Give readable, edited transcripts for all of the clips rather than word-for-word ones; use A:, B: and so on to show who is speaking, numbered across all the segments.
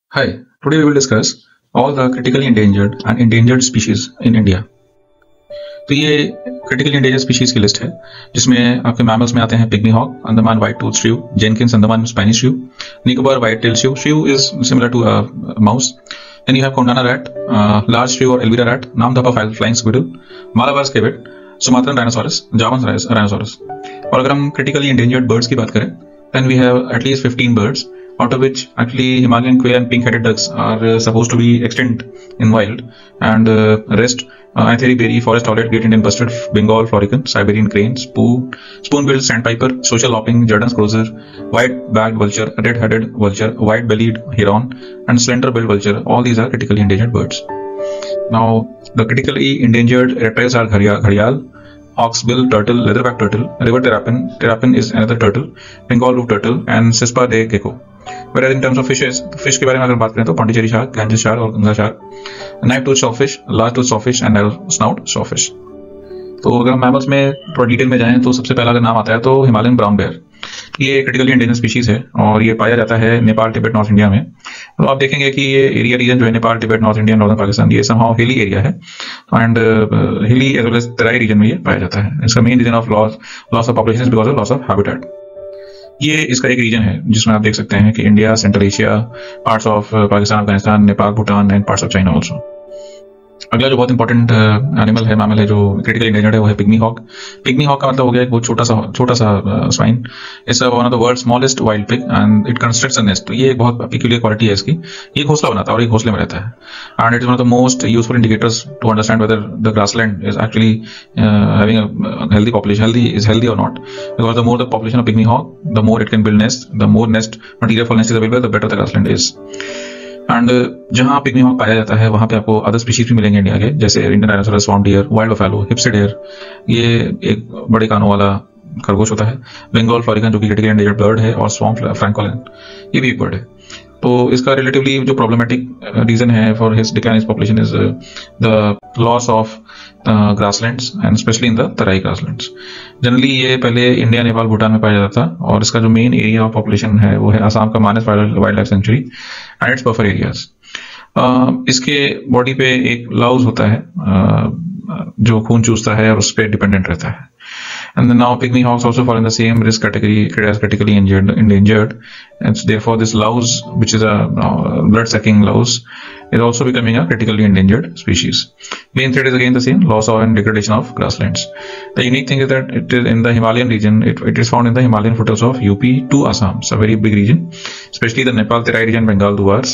A: Hi, today we will discuss all the critically endangered and endangered species in India. तो ये critically endangered species की list है जिसमें आपके मैमल्स में आते हैं pygmy hog, Andaman white tooth shrew, Jenkins Andaman Spanish shrew, Nicobar white tail shrew. Shrew is similar to a mouse. Then you have Kondana rat, large shrew or Elvira rat, Namdapa flying squirrel, Malabar scabbard, Sumatran rhinoceros, Javan rhinoceros. और अगर हम critically endangered birds की बात करें, then we have at least 15 birds, out of which actually Himalayan quail and pink-headed ducks are supposed to be extinct in wild, and rest Aetheri berry, forest owlet, great Indian bustard, Bengal florican, Siberian crane, spoon-billed sandpiper, social lopping, Jordan's cruiser, white-backed vulture, red-headed vulture, white-bellied heron, and slender-billed vulture. All these are critically endangered birds. Now, the critically endangered reptiles are gharial, hawksbill turtle, leatherback turtle, river terrapin is another turtle, Bengal roof turtle, and Cispa de gecko. Whereas in terms of fishes, fish के बारे में अगर बात करें तो Pondicherry shark, Ganges shark और Ganga shark, knife tooth sawfish, large tooth sawfish and narrow snout sawfish. तो अगर हम मैमल्स में थोड़ा डिटेल में जाएं तो सबसे पहला अगर नाम आता है तो हिमालयन ब्राउन बेयर. ये क्रिटिकली एंडेंजर्ड स्पीशीज है और ये पाया जाता है नेपाल, तिब्बत, नॉर्थ इंडिया में. तो आप देखेंगे कि ये एरिया रीजन जो है Nepal, Tibet, north India, northern Pakistan, ये समहाउ हिली एरिया है and hilly as well as Terai region में ये पाया जाता है. इसका main reason of loss of population is because of loss of habitat. ये इसका एक रीजन है जिसमें आप देख सकते हैं कि India, central Asia, parts of Pakistan, Afghanistan, Nepal, Bhutan and parts of China also. अगला जो बहुत इंपॉर्टेंट एनिमल है, मैमल है जो क्रिटिकली एंडेंजर्ड है, वो है पिग्मी हॉक. पिग्मी हॉक का मतलब हो गया एक बहुत छोटा सा swine. It's one of the world smallest wild pig and it constructs a nest. तो ये एक बहुत पेक्यूलियर क्वालिटी है इसकी. ये घोंसला बनाता है और ये घोंसले में रहता है and it is one of the most useful indicators to understand whether the grassland is actually having a healthy population, healthy or not, because the more the population of pygmy hawk, the more it can build nest, the more nest material for nest is available, the better the grassland is. And जहां pygmy hog पाया जाता है वहां पे आपको other species भी मिलेंगे India के, जैसे Indian rhinoceros, swamp deer, wild buffalo, हिप्सी डियर, ये एक बड़े कानों वाला खरगोश होता है, बंगाल फ्लोरिकन जो कि क्रिटिकली एंडेंजर्ड बर्ड है, और स्वॉम्प फ्रैंकोलिन ये भी एक बर्ड है. तो इसका रिलेटिवली जो प्रॉब्लमेटिक रीजन है for his decline population is the loss of grasslands and specially in the Terai grasslands. Generally ये पहले इंडिया, नेपाल, भूटान में पाया जाता था और इसका जो मेन एरिया ऑफ पॉपुलेशन है वो है आसाम का Manas wild life sanctuary and its buffer areas. इसके बॉडी पे एक लाउज होता है जो खून चूसता है और उस पर डिपेंडेंट रहता है. And then now pygmy hawks also fall in the same risk category as critically endangered, and therefore this louse, which is a blood-sucking louse, is also becoming a critically endangered species. Main threat is again the same: loss and degradation of grasslands. The unique thing is that it is in the Himalayan region. It is found in the Himalayan foothills of UP to Assam. It's a very big region, especially the Nepal Terai region, Bengal Duars.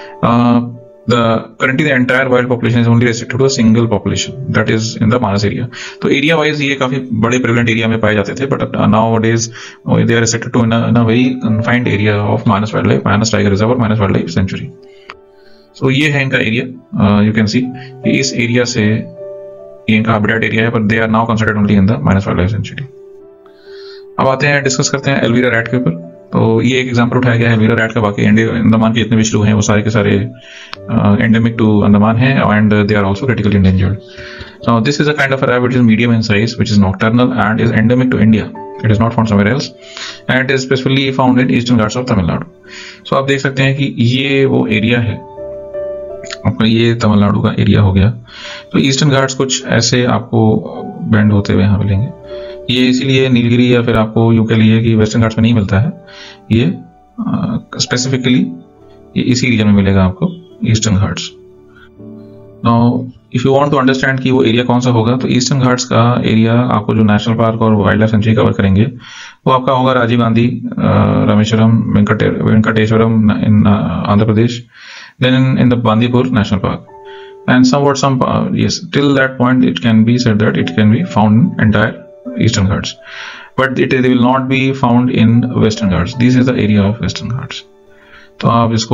A: Currently the entire wild population is only restricted to a single population, that is in the Manas area. तो area wise ये काफी बड़े prevalent area में पाए जाते थे, but nowadays they are restricted to in a very confined area of Manas Wildlife, Manas Tiger Reserve और Manas Wildlife Sanctuary. So ये है इनका एरिया. You can see कि इस एरिया से ये इनका हैबिटेट एरिया है, but they are now considered only in the Manas Wildlife Sanctuary. अब आते हैं, डिस्कस करते हैं एल्वीरा रैट के ऊपर. तो ये एक एग्जांपल उठाया गया है एल्वीरा रैट का. बाकी अंडमान के जितने भी श्रू हैं वो सारे के सारे एंडेमिक टू अंडमान हैं and they are also critically endangered. So this is a kind of rat which is medium in size, which is nocturnal and is endemic to India. It is not found somewhere else and it is specifically found in Eastern Ghats of Tamil Nadu. So आप देख सकते हैं कि ये वो area है आपका, ये तमिलनाडु का एरिया हो गया. तो ईस्टर्न घाट्स कुछ ऐसे आपको बेंड होते हुए यहाँ मिलेंगे. ये इसीलिए नीलगिरी या फिर आपको यूं कह लिए कि वेस्टर्न घाट्स में नहीं मिलता है, ये स्पेसिफिकली ये इसी रीजन में मिलेगा आपको, Eastern Ghats. Now if you want to understand कि वो एरिया कौन सा होगा, तो ईस्टर्न घाट्स का एरिया आपको जो नेशनल पार्क और वाइल्ड लाइफ सेंचुरी कवर करेंगे वो आपका होगा Rajiv Gandhi, Rameswaram, Venkateswaram in Andhra Pradesh, then in the Bandipur national park. And yes, till that point it can be said that it can be found in entire Eastern Ghats, but they will not be found in Western Ghats. This is the area of Western Ghats. तो आप इसको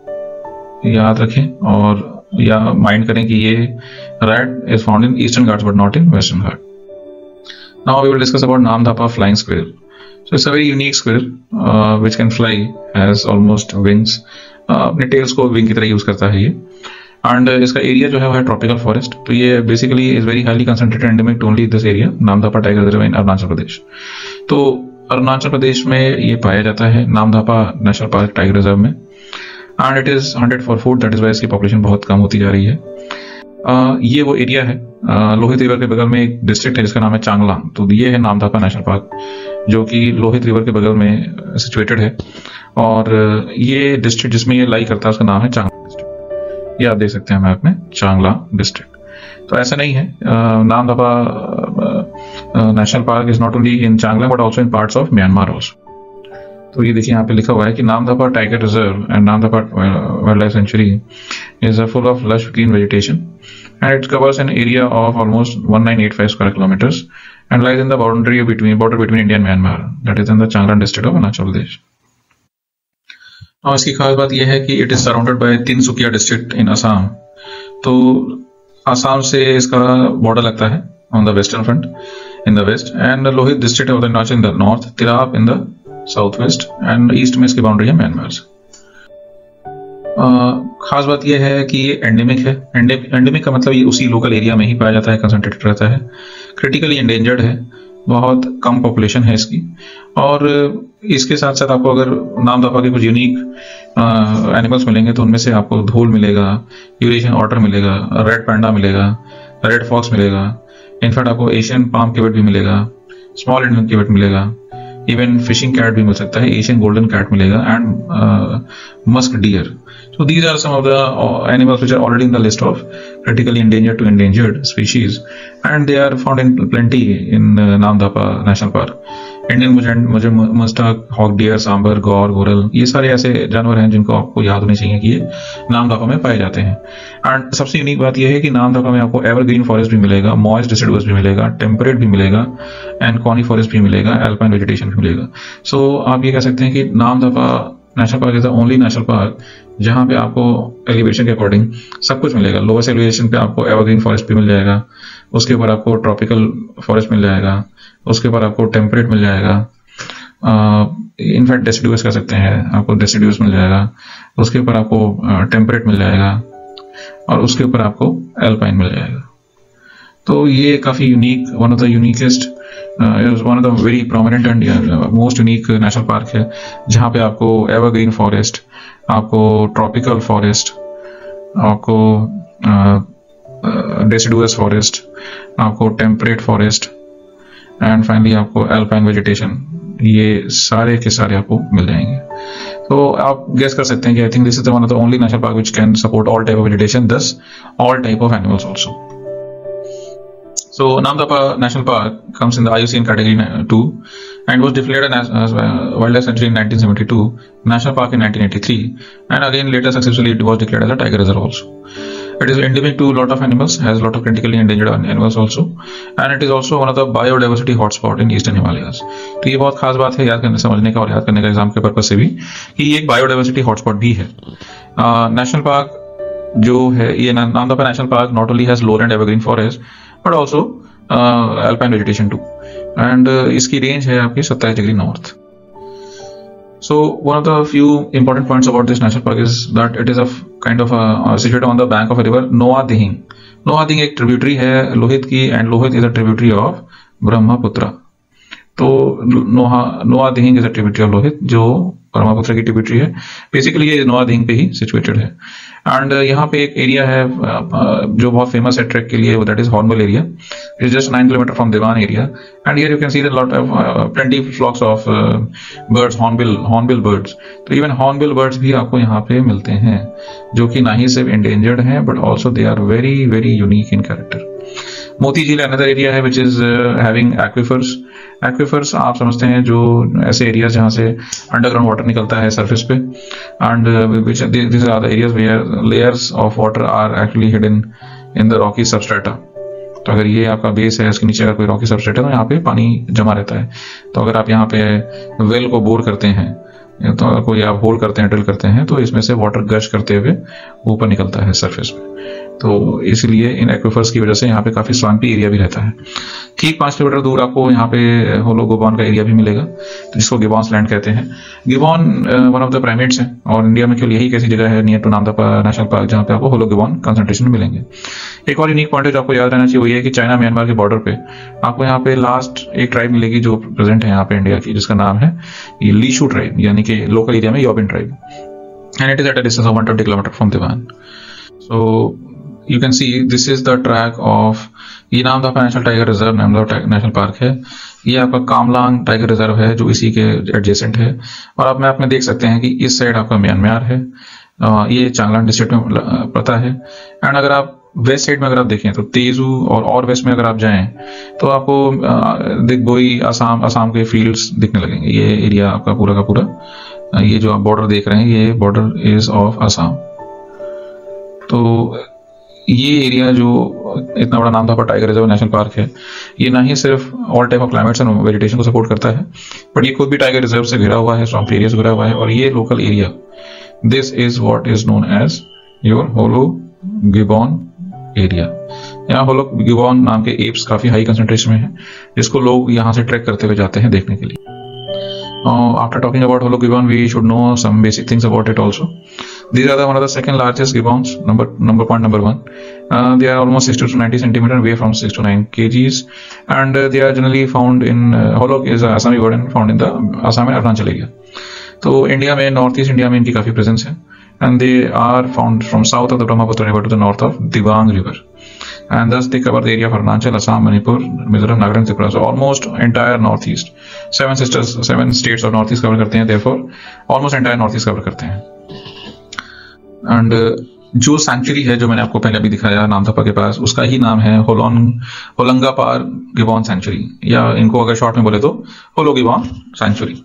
A: याद रखें और या mind करें कि ये rat is found in Eastern Ghats but not in Western Ghats. Now we will discuss about Namdapa flying squirrel. So it's a very unique squirrel which can fly, has almost wings. अपने tails को wing की तरह use करता है ये. And इसका area जो है वो है ट्रॉपिकल फॉरेस्ट. तो ये basically is very highly concentrated endemic to only this area, Namdapha tiger reserve in Arunachal Pradesh. तो अरुणाचल प्रदेश में ये पाया जाता है, Namdapha national park tiger reserve में. And it is hunted for food, that is why इसकी पॉपुलेशन बहुत कम होती जा रही है। ये वो एरिया है, लोहित रिवर के बगल में एक डिस्ट्रिक्ट है जिसका नाम है चांगलांग। तो ये है नामदाफा नेशनल पार्क, जो कि लोहित रिवर के बगल में सिचुएटेड है। और ये डिस्ट्रिक्ट जिसमें ये लाई करता है उसका नाम है चांगलांग डिस्ट्रिक्ट। ये आप देख सकते हैं मैप में, चांगलांग डिस्ट्रिक्ट। तो ऐसा नहीं है, Namdapha national park is not only in Changlang but also in parts of Myanmar also. तो ये देखिए यहाँ पे लिखा हुआ है कि Namdapha tiger reserve and Namdapha wild life sanctuary is full of lush green vegetation and it covers an area of almost 1985 square kilometers and lies in the border between India and Myanmar, that is in the Changlang district of Arunachal प्रदेश। और इसकी खास बात यह है कि it is surrounded by Tinsukia district in Assam. तो असम से इसका बॉर्डर लगता है on the western front in the west, and Lohit district of the Arunachal in the north, Tirap in the south west, and east में इसकी बाउंड्री है म्यांमार से। खास बात यह है कि ये एंडेमिक है। एंडेमिक का मतलब ये उसी लोकल एरिया में ही पाया जाता है, कंसंट्रेटेड रहता है। क्रिटिकली एंडेंजर्ड है, बहुत कम पॉपुलेशन है इसकी। और इसके साथ साथ आपको अगर नामदाफा के कुछ यूनिक एनिमल्स मिलेंगे तो उनमें से आपको धोल मिलेगा, यूरेशियन ऑटर मिलेगा, रेड पैंडा मिलेगा, रेड फॉक्स मिलेगा, इनफैक्ट आपको एशियन पाम केवट भी मिलेगा, स्मॉल इंडियन केवट मिलेगा, इवन फिशिंग कैट भी मिल सकता है, एशियन गोल्डन कैट मिलेगा, and musk deer. So these are some of the animals which are already in the list of critically endangered to endangered species, and they are found in plenty in Namdapha National Park. Indian muntjac, hog deer, sambar, gaur, goral, ये सारे ऐसे जानवर हैं जिनको आपको याद होने चाहिए कि ये नामदाफा में पाए जाते हैं। एंड सबसे यूनिक बात यह है कि नामदाफा में आपको एवरग्रीन फॉरेस्ट भी मिलेगा, मॉइस्ट डिसिडुअस भी मिलेगा, टेम्परेट भी मिलेगा, एंड कॉनी फॉरेस्ट भी मिलेगा, एल्पाइन वेजिटेशन भी मिलेगा। सो आप ये कह सकते हैं कि Namdapha national park is the only national park जहां पे आपको एलिवेशन के अकॉर्डिंग सब कुछ मिलेगा। लोवेस्ट एलिवेशन पे आपको एवरग्रीन फॉरेस्ट भी मिल जाएगा, उसके ऊपर आपको ट्रॉपिकल फॉरेस्ट मिल जाएगा, उसके ऊपर आपको टेम्परेट मिल जाएगा, इनफैक्ट डेसिडुअस कह सकते हैं, आपको डेसिडुअस मिल जाएगा, उसके ऊपर आपको टेम्परेट मिल जाएगा, और उसके ऊपर आपको एल्पाइन मिल जाएगा। तो ये काफी unique, one of the uniquest, one of the very prominent and most unique national park है, जहाँ पे आपको एवरग्रीन फॉरेस्ट, आपको ट्रॉपिकल फॉरेस्ट, आपको डेसिडुअस फॉरेस्ट, आपको टेम्परेट फॉरेस्ट, एंड फाइनली आपको एल्पाइन वेजिटेशन, ये सारे के सारे आपको मिल जाएंगे। तो आप गेस कर सकते हैं कि I think this is one of the only national park which can support all type of vegetation, thus all type of animals also. So Namdapha National Park comes in the IUCN category 2 and was declared as Wildlife Sanctuary in 1972, National Park in 1983, and again later successfully it was declared as a tiger reserve also. It is endemic to a lot of animals, has a lot of critically endangered animals also, and it is also one of the biodiversity hotspot in Eastern Himalayas. तो ये बहुत खास बात है याद करने, समझने का और याद करने का एग्जाम के पर्पज से भी, कि ये एक बायोडाइवर्सिटी हॉटस्पॉट भी है। नेशनल पार्क जो है, ये Namdapha national park not only has lowland evergreen forest but also alpine vegetation too, and इसकी रेंज है आपकी 27 degree north. So one of the few important points about this national park is that it is a kind of situated on the bank of a river Noa Dihing. Noa Dihing एक tributary है लोहित की, and Lohit is a tributary of Brahmaputra. तो Noa Dihing is a tributary of Lohit, जो ब्रह्मपुत्र की tributary है। Basically ये नोआ दिहिंग पे ही सिचुएटेड है। एंड यहाँ पे एक एरिया है जो बहुत फेमस है ट्रैक के लिए, that is hornbill area. It is just 9 kilometre from Deban area, and here you can see lot of plenty flocks of birds, hornbill birds. तो इवन हॉर्नबिल बर्ड्स भी आपको यहाँ पे मिलते हैं, जो कि ना ही सिर्फ एंडेंजर्ड हैं but also they are very very unique in character. Moti Jheel another area है which is having aquifers. Aquifers आप समझते हैं जो ऐसे एरियाज जहां से अंडरग्राउंड वाटर निकलता है सरफेस पे, and this are the areas where layers of water are actually hidden in the rocky substrata. तो अगर ये आपका बेस है, इसके नीचे अगर कोई रॉकी सबस्ट्रेटा है तो यहाँ पे पानी जमा रहता है। तो अगर आप यहाँ पे वेल को बोर करते हैं, तो कोई आप होल करते हैं, ड्रिल करते हैं, तो इसमें से वाटर गश करते हुए ऊपर निकलता है सरफेस पे। तो इसलिए इन एक्विफर्स की वजह से यहाँ पे काफी स्वाम्पी एरिया भी रहता है। ठीक 5 किलोमीटर दूर आपको यहाँ पे होलो गिबॉन का एरिया भी मिलेगा, तो जिसको गिबॉन्स लैंड कहते हैं। Gibbon one of the primates है, और इंडिया में केवल यही एक ऐसी जगह है near to Namdapha national park जहाँ पे आपको होलो गिबॉन कंसंट्रेशन मिलेंगे। एक और यूनिक पॉइंट है जो आपको याद रहना चाहिए, वो ये है कि चाइना म्यांमार के बॉर्डर पे आपको यहाँ पे लास्ट एक ट्राइब मिलेगी जो प्रेजेंट है यहाँ पे इंडिया की, जिसका नाम है लीशू ट्राइब, यानी कि लोकल एरिया में Yobin tribe. and it is at a distance of 120 km from Diwan. So you can see this is the track of, ये Namdapha national tiger reserve Namdapha national park है। ये आपका कामलांग टाइगर रिजर्व है जो इसी के एडजेसेंट है। और आप मैप में देख सकते हैं कि इस साइड आपका म्यांमार है, ये चांगलांग डिस्ट्रिक्ट में पड़ता है। एंड अगर आप वेस्ट साइड में अगर आप देखें तो तेजू और वेस्ट में अगर आप जाएं तो आपको दिग्बोई असम के फील्ड्स दिखने लगेंगे। ये एरिया आपका पूरा का पूरा, ये जो आप बॉर्डर देख रहे हैं ये बॉर्डर इज ऑफ असम। तो ये एरिया जो इतना बड़ा Namdapha tiger reserve national park है, ये ना ही सिर्फ all type of climates and vegetation को सपोर्ट करता है, बट ये खुद भी टाइगर रिजर्व से घिरा हुआ है, स्वैम्प एरिया से घिरा हुआ है। और ये local area, this is what is known as your hoolock gibbon area. यहाँ होलो गिबॉन नाम के एप्स काफी हाई कंसेंट्रेशन में है, जिसको लोग यहाँ से ट्रैक करते हुए जाते हैं देखने के लिए। After talking about Holo Gibbon, we should know some basic things about it also. These are one of the second largest gibbons. Number one. They are almost 60 to 90 centimeter, weigh from 6 to 9 kgs, and they are generally found in Holo is a Assami bird and found in the Assam and Arunachal area. तो India में, north east India में इनकी काफी presence है, and they are found from south of the Brahmaputra river to the north of Dibang river. And thus they cover the area of Arunachal, Assam, Manipur, Mizoram, Nagaland, Tripura. So almost entire northeast, seven states of northeast cover करते हैं, therefore almost entire northeast cover करते हैं। And जो sanctuary है जो मैंने आपको पहले अभी दिखाया नामदफा के पास, उसका ही नाम है होलंगापार गिबॉन सैंक्चुरी, या इनको अगर शॉर्ट में बोले तो होलो गिबॉन सैंक्चुरी।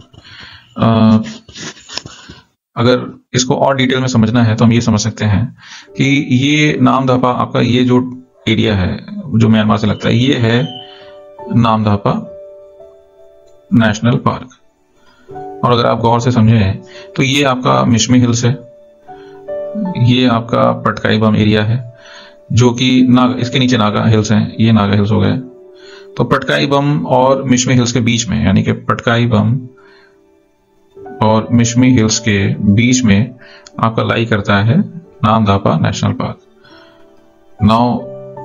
A: अगर इसको और डिटेल में समझना है तो हम ये समझ सकते हैं कि ये नामदफा आपका, ये जो एरिया है जो म्यांमार से लगता है, ये है नामदफा नेशनल पार्क। और अगर आप गौर से समझें तो ये आपका मिशमी हिल्स है, ये आपका पटकाई बम एरिया है, जो कि इसके नीचे नागा हिल्स हैं, ये नागा हिल्स हो गए। तो पटकाई बम और मिशमी हिल्स के बीच में, यानी कि पटकाई बम और मिशमी हिल्स के बीच में आपका लाई करता है नामदफा नेशनल पार्क। नाउ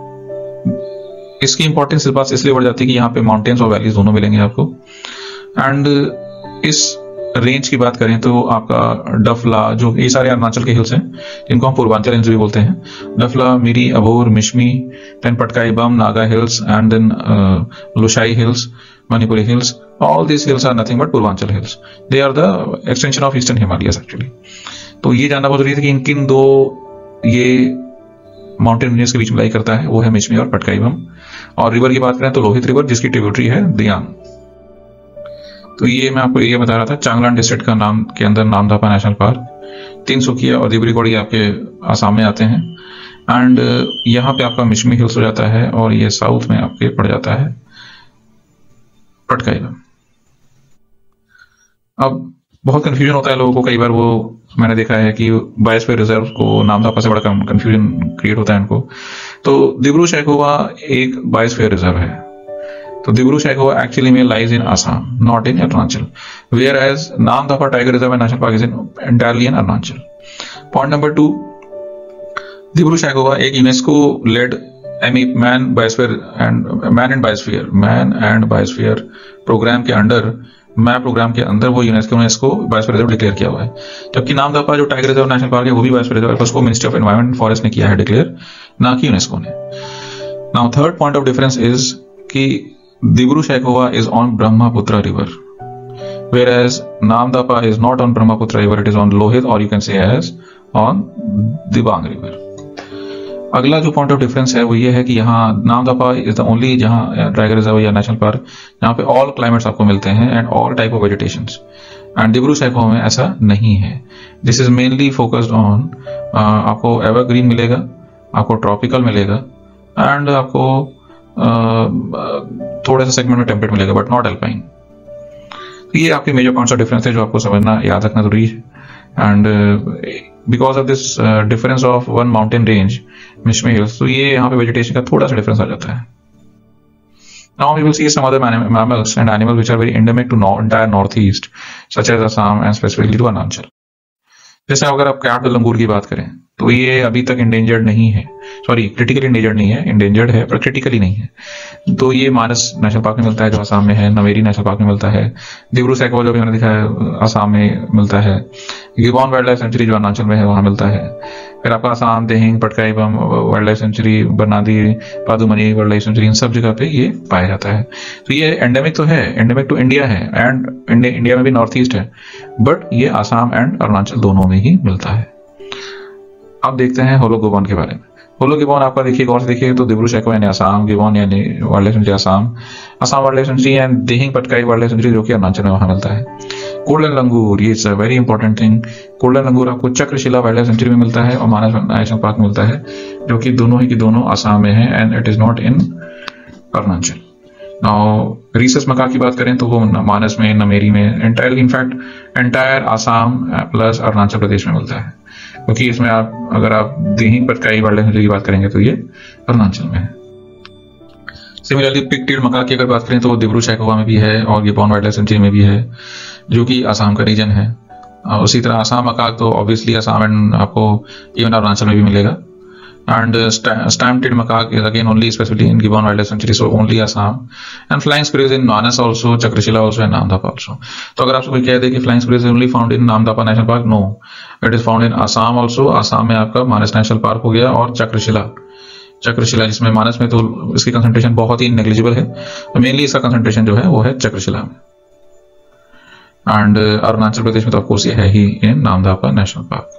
A: इसकी इंपॉर्टेंस इस बात इसलिए बढ़ जाती है कि यहाँ पे माउंटेन्स और वैलीज दोनों मिलेंगे आपको। एंड इस रेंज की बात करें तो आपका डफला, जो ये सारे अरुणाचल के हिल्स हैं जिनको हम पूर्वांचल हिल्स भी बोलते हैं, Dafla, Miri, Abor, Mishmi, then Patkai Bum, Naga hills, and then Lushai hills, Manipuri hills, all these hills are nothing but Purvanchal hills. They are the extension of eastern Himalayas actually. तो ये जानना बहुत जरूरी है कि किन दो ये माउंटेन रेंजेस के बीच में लाई करता है, वो है मिशमी और पटकाई बम। और रिवर की बात करें तो लोहित रिवर, जिसकी ट्रिब्यूटरी है दियांग। तो ये मैं आपको ये बता रहा था, चांगलांग डिस्ट्रिक्ट का नाम के अंदर नामदफा नेशनल पार्क, तिनसुकिया और डिब्रूगढ़ आपके आसाम में आते हैं। एंड यहाँ पे आपका मिशमी हिल्स हो जाता है, और ये साउथ में आपके पड़ जाता है पटकाई बम। अब बहुत कंफ्यूजन होता है लोगों को, कई बार वो मैंने देखा है कि बायोस्फीयर रिजर्व को नामदफा से बड़ा कंफ्यूजन क्रिएट होता है इनको। तो दिब्रू सैखोवा एक बायोस्फीयर रिजर्व है। तो दिब्रू सैखोवा एक्चुअली में lies in Assam, not in Arunachal, whereas Namdapha tiger reserve and national park is in entirely in Arunachal. Point number 2, Dibru Saikhowa एक UNESCO led man and biosphere programme के अंडर, मैप प्रोग्राम के अंदर वो यूनेस्को ने इसको बायोस्फीयर रिजर्व डिक्लेयर किया हुआ है। जबकि नामदफा जो टाइगर रिजर्व नेशनल पार्क है वो भी बायोस्फीयर रिजर्व है, उसको मिनिस्ट्री ऑफ एनवायरमेंट फॉरेस्ट ने किया है डिक्लेयर, ना कि यूनेस्को ने। Now third point of difference is कि Dibru Saikhowa is on Brahmaputra river, whereas Namdapha is not on Brahmaputra river, it is on Lohit, or you can say as on Dibang river। अगला जो point of difference है वो ये है कि यहाँ Namdapha is the only जहाँ टाइगर रिजर्व या नेशनल पार्क जहाँ पे ऑल क्लाइमेट्स आपको मिलते हैं and all type of vegetations, and Dibru Saikhowa में ऐसा नहीं है। This is mainly focused on, आपको एवरग्रीन मिलेगा, आपको ट्रॉपिकल मिलेगा, एंड आपको थोड़ा सा सेगमेंट में टेम्परेट मिलेगा, बट नॉट अल्पाइन। ये आपके मेजर पॉइंट्स ऑफ डिफरेंस है जो आपको समझना, याद रखना जरूरी है। And because of this difference of one mountain range Mishmi hills, तो ये यहाँ पे वेजिटेशन का थोड़ा सा डिफरेंस आ जाता है। Now we will see some other mammals and animals which are very endemic to entire northeast, such as Assam and specifically to Arunachal. जैसे अगर आप कैट लंगूर की बात करें, तो ये अभी तक इंडेंजर्ड नहीं है, सॉरी क्रिटिकली इंडेंजर्ड नहीं है, इंडेंजर्ड है पर क्रिटिकली नहीं है। तो ये मानस नेशनल पार्क में मिलता है जो असम में है, नमेरी नेशनल पार्क में मिलता है, दिब्रू सैखोवा जो भी मैंने दिखा है असम में मिलता है, गिबॉन वाइल्ड लाइफ सेंचुरी जो अरुणाचल में है वहां मिलता है। फिर आपका Assam Dehing Patkai Bum wild life sanctuary, Barnadi Padumani wild life sanctuary, इन सब जगह पे ये पाया जाता है। तो ये एंडेमिक तो है, एंडेमिक टू इंडिया है एंड इंडिया में भी नॉर्थ ईस्ट है, बट ये असम एंड अरुणाचल दोनों में ही मिलता है। अब देखते हैं होलो गिबॉन के बारे में। होलो गिबॉन आपका देखिए गौर से देखिए तो दिब्रू सैखोवा यानी असम, गिबॉन यानी wild life sanctuary Assam wild life sanctuary and Dehing Patkai wild life sanctuary जो कि अरुणाचल में वहां मिलता है। कोल्डन लंगूर, ये it's a very important thing. Golden langur आपको चक्रशिला वाइल्ड लाइफ सेंचुरी में मिलता है और मानस नेशनल पार्क में मिलता है, जो कि दोनों ही की दोनों असम में है and it is not in Arunachal. Now rhesus macaque की बात करें तो वो मानस में, नमेरी में, in fact entire Assam plus Arunachal Pradesh में मिलता है, क्योंकि इसमें आप अगर आप Dehing Patkai wild life sanctuary की बात करेंगे तो ये अरुणाचल में है। सिमिलरली पिग-टेल्ड मका की अगर बात करें तो दिब्रू सैखोवा में भी है और गिबॉन वाइल्ड लाइफ सेंचुरी में भी है, जो कि असम का रीजन है। उसी तरह असम मकाक तो ऑब्वियसली असम एंड आपको इवन अरुणाचल में भी मिलेगा। And stump tailed macaque is again only specifically in gibbon wild life sanctuary, so only Assam. And flying squirrels in Manas also, Chakrashila also and Namdapha also. तो अगर आपसे कोई कह दे कि flying squirrels is only found in Namdapha national park, no, it is found in Assam also. Assam में आपका मानस national park हो गया और चक्रशिला जिसमें मानस में तो इसकी कंसंट्रेशन बहुत ही नेग्लिजिबल है, मेनली इसका कंसंट्रेशन जो है वो है चक्रशिला में। एंड अरुणाचल प्रदेश में तो ऑफकोर्स ये है ही in Namdapha national park.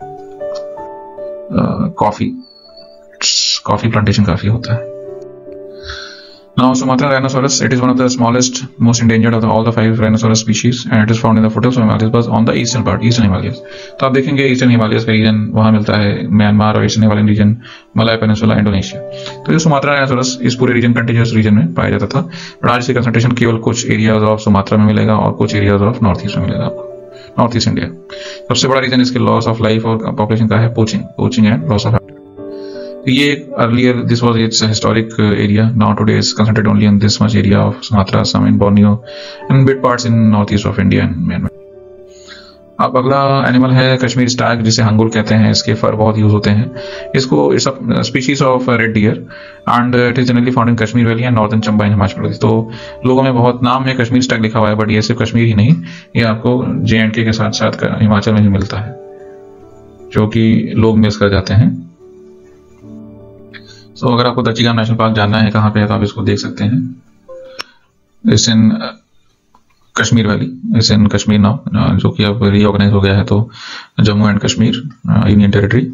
A: Coffee plantation काफी होता है। Now, Sumatran rhinoceros, it is one of the smallest, most endangered of all the 5 rhinoceros species, and it is found in the foothills of Himalayas, but on the eastern part, eastern Himalayas. तो आप देखेंगे eastern Himalayas का reason वहां मिलता है, Myanmar और eastern Himalayan region, Malay peninsula, Indonesia. तो ये सुमात्रा राइनोसोरस इस पूरे रीजन कंटिन्यूअस रीजन में पाया जाता था, बट आज इसकी कंसंट्रेशन केवल कुछ एरियाज ऑफ सुमात्रा में मिलेगा और कुछ एरियाज ऑफ नॉर्थ ईस्ट में मिलेगा आपको, नॉर्थ ईस्ट इंडिया। सबसे बड़ा रीजन इसके लॉस ऑफ लाइफ और पॉपुलेशन का है पोचिंग एंड लॉस ऑफ। ये earlier this was its historic area, now today is concentrated only in this much area of Sumatra, Assam and Borneo and bit parts in north east of India and Myanmar. अब अगला animal है Kashmir Stag, जिसे हंगुल कहते हैं। इसके फर बहुत use होते हैं। इसको it's a species of red deer and it is generally found in Kashmir valley and northern Chamba in Himachal Pradesh. तो लोगों में बहुत नाम है कश्मीर स्टैग लिखा हुआ है, बट ये सिर्फ कश्मीर ही नहीं, ये आपको JNK के साथ साथ हिमाचल में भी मिलता है, जो कि लोग मिस कर जाते हैं। तो अगर आपको दचिगाम नेशनल पार्क जानना है कहाँ पे है तो आप इसको देख सकते हैं। It's in Kashmir valley, it's in Kashmir now, जो कि अब रीऑर्गेनाइज हो गया है तो Jammu and Kashmir union territory.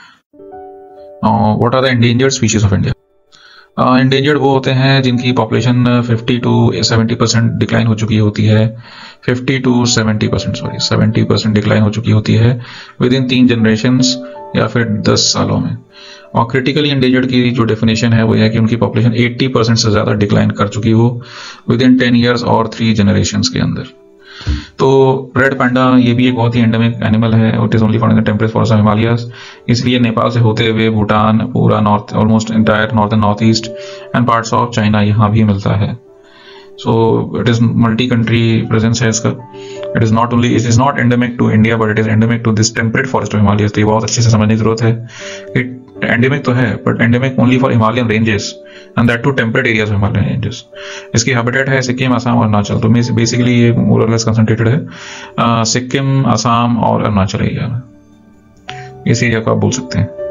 A: What are the endangered species of India? Endangered वो होते हैं जिनकी पॉपुलेशन 50 to 70% डिक्लाइन हो चुकी होती है, 50 to 70% डिक्लाइन हो चुकी होती है विद इन 3 जनरेशंस या फिर 10 सालों में। और क्रिटिकली एंडेंजर्ड की जो डेफिनेशन है वो है कि उनकी पॉपुलेशन 80% से ज्यादा डिक्लाइन कर चुकी हो विद इन 10 ईयर्स और 3 जनरेशंस के अंदर। तो रेड पैंडा ये भी एक बहुत ही एंडेमिक एनिमल है, it is only found in the temperate forest of Himalayas, इसलिए नेपाल से होते हुए भूटान, पूरा north, almost entire northern north east and parts of China यहाँ भी मिलता है। So it is multi country presence है इसका। It is not endemic to India but it is endemic to this temperate forest of Himalayas. तो ये बहुत अच्छे से समझने की जरूरत है। इट एंडेमिक तो है but endemic only for Himalayan ranges and that too temperate areas of Himalayan ranges. इसकी हैबिटेट है सिक्किम, असम और अरुणाचल। तो बेसिकली ये मोर और लेस कंसंट्रेटेड है सिक्किम, असम और अरुणाचल एरिया में। इस एरिया को आप बोल सकते हैं।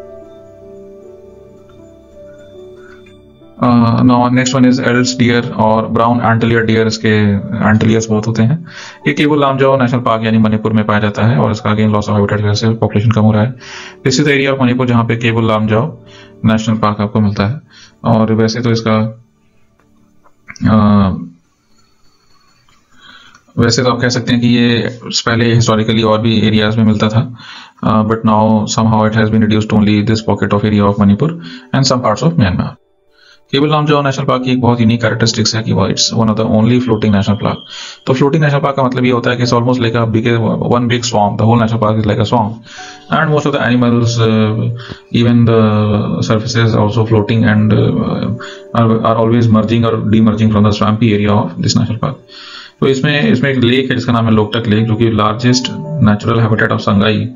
A: Now next one is Eld's deer और ब्राउन एंटिलियर डियर। इसके एंटिलियर्स बहुत होते हैं। ये केवल लामजाओ नेशनल पार्क यानी मणिपुर में पाया जाता है और इसका अगेन लॉस ऑफ हैबिटेट की वजह से पॉपुलेशन कम हो रहा है। This is the area of Manipur जहां पे केवल लामजाओ नेशनल पार्क आपको मिलता है। और वैसे तो इसका वैसे तो आप कह सकते हैं कि ये पहले हिस्टोरिकली और भी एरियाज में मिलता था, but now somehow it has been reduced only this pocket of area of Manipur and some parts of Myanmar. केवल लामजाओ नेशनल पार्क की एक बहुत यूनिक कैरेक्टरिस्टिक्स है कि it's one of the only floating national park. तो फ्लोटिंग नेशनल पार्क का मतलब ये होता है कि it's almost like one big swamp. The whole national park is like a swamp and most of the animals even the surfaces also floating and are always merging और demerging from the swampy area of this national park. तो इसमें एक lake है जिसका नाम है Loktak lake, जो कि largest natural habitat of Sangai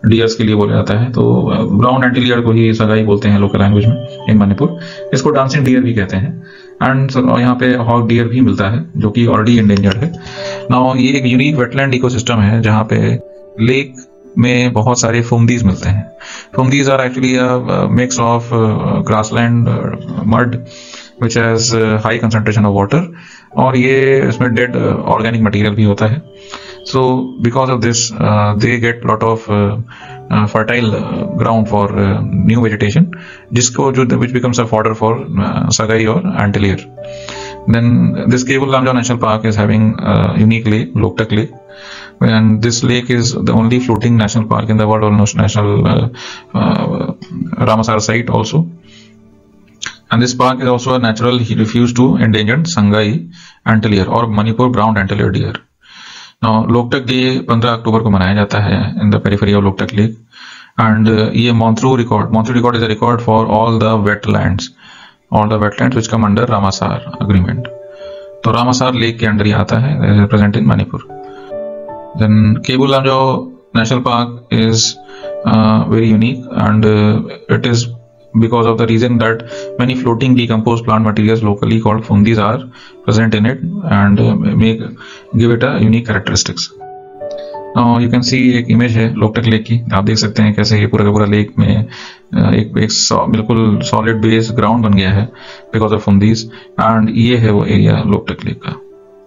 A: deers के लिए बोला जाता है। तो ब्राउन एंटीलियर को ही सगाई बोलते हैं लोकल लैंग्वेज में इन मणिपुर। इसको डांसिंग डियर भी कहते हैं। एंड यहाँ पे हॉग डियर भी मिलता है जो कि ऑलरेडी एंडेंजर्ड है। नाउ ये एक यूनिक वेटलैंड इकोसिस्टम है जहाँ पे लेक में बहुत सारे फुमदीज मिलते हैं। Phumdis are actually mix of grassland mud which has high concentration of water, और ये इसमें डेड ऑर्गेनिक मटेरियल भी होता है। So because of this, they get lot of fertile ground for new vegetation, जिसको जो which becomes a fodder for sagai or antlier. Then this Kebul Lamjaw National Park is having a unique lake, Loktak Lake, and this lake is the only floating national park in the world, almost national Ramasar site also. And this park is also a natural refuge to endangered Sangai antlier or Manipur brown antlier deer. Now, Loktak day 15 अक्टूबर को मनाया जाता है in the periphery of Loktak lake. And ये Montreux record is a record for all the wetlands which come under Ramsar agreement. तो Ramsar lake के under ही आता है, present in Manipur. Then Keibul Lamjao national park is very unique and it is because of the reason that many floating decomposed plant materials locally called fungis are present in it and give it a unique characteristics. Now you can see एक image है Loktak lake की। आप देख सकते हैं कैसे ये पूरा का पूरा लेक में एक बिल्कुल सॉलिड बेस ग्राउंड बन गया है बिकॉज ऑफ फुंदीज, एंड ये है वो एरिया लोकटक लेक का।